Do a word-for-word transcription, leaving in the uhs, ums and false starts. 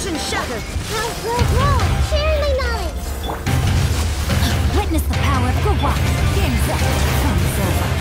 Illusion shattered! Grow, grow, grow! Share my knowledge! Witness the power of Gawak! Game's up! Time's over!